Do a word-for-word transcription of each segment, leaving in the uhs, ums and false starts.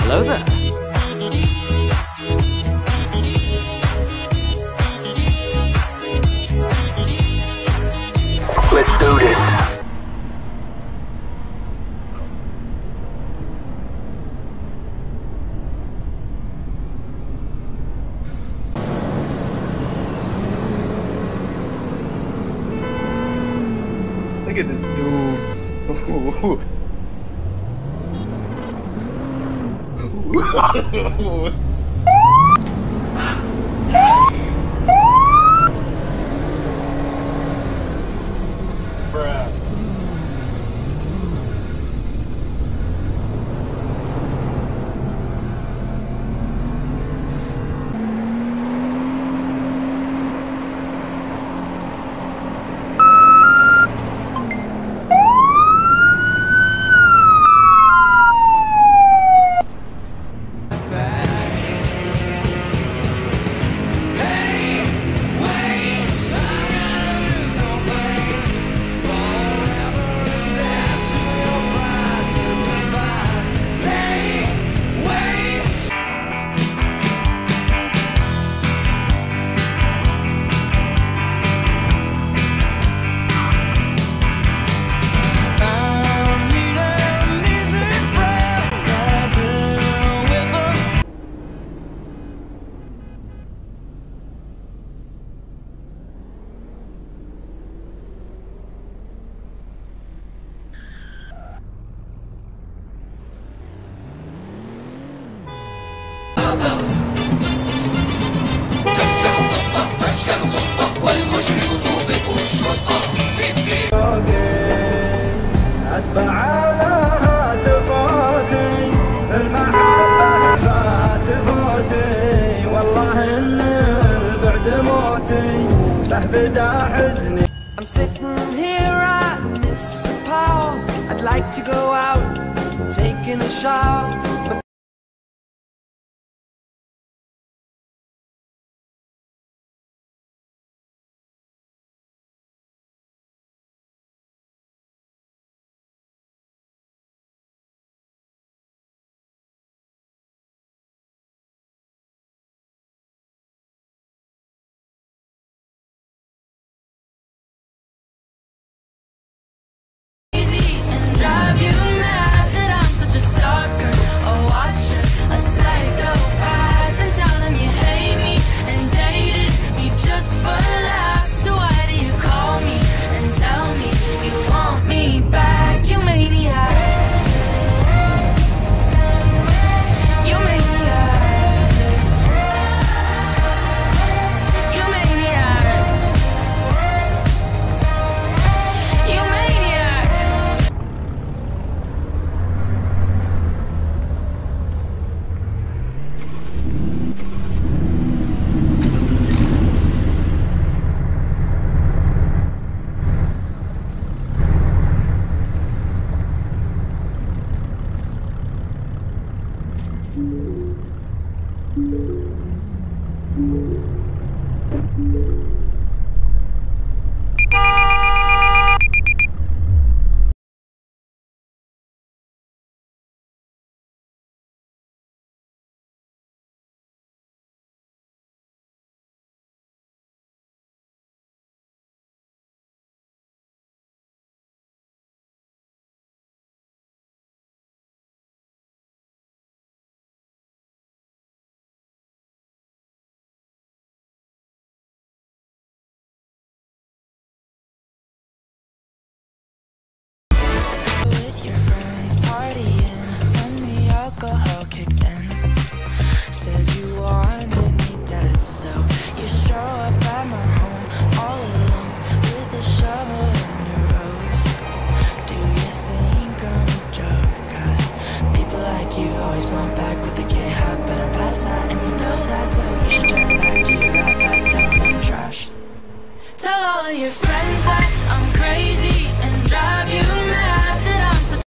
Hello there. Let's do this. Look at this dude. I'm sitting here, I miss the power. I'd like to go out, taking a shower, but with your friends partying when the alcohol kicked in. Said you wanted me dead, so you show up at my home all alone with a shovel and a rose. Do you think I'm a joke? Cause people like you always want back what they can't have, but I'm past that and you know that, so you should turn back to your right back down on trash. Tell all of your friends that I'm crazy and drive you mad that I'm such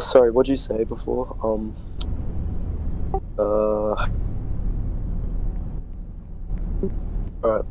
sorry, what'd you say before? Um, uh, alright.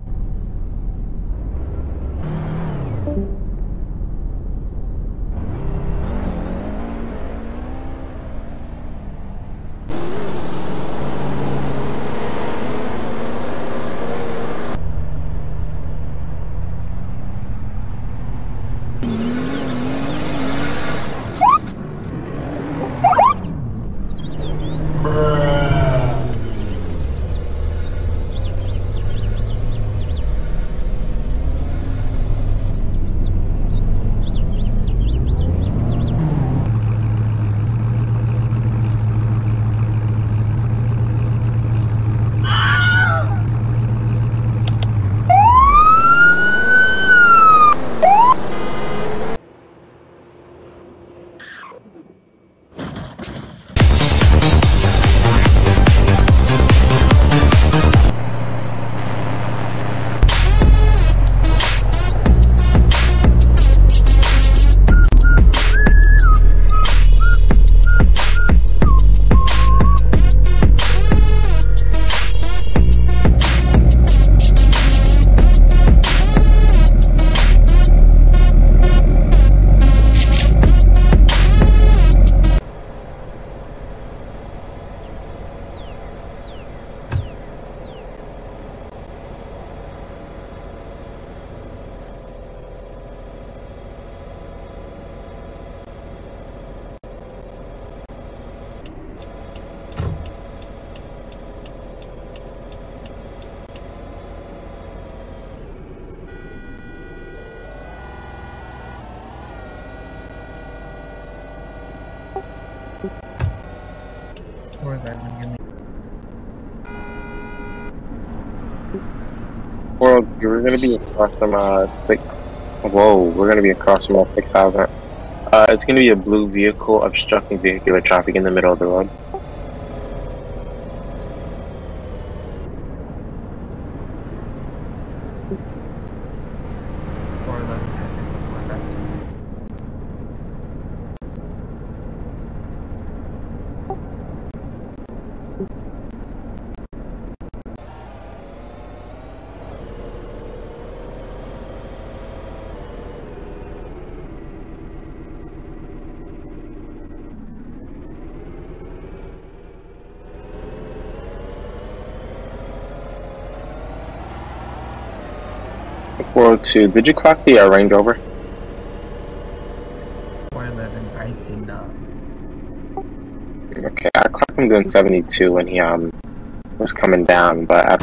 Well, we're gonna be across from uh six. Whoa, we're gonna be across from uh, six thousand. Uh, it's gonna be a blue vehicle obstructing vehicular traffic in the middle of the road. four oh two, did you clock the uh, Range Rover? four eleven, I did not. Okay, I clocked him doing seventy-two when he um was coming down, but after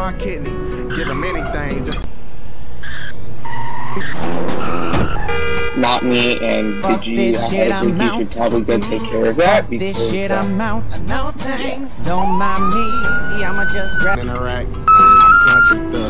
my kidney. Give him anything. Just Not me, and Fuck Digi, this I shit, think I'm you out. should probably go take care of that. This because, shit, uh, I'm out. No thanks. Don't mind me. I'ma just grab. interact. I'm a country thug.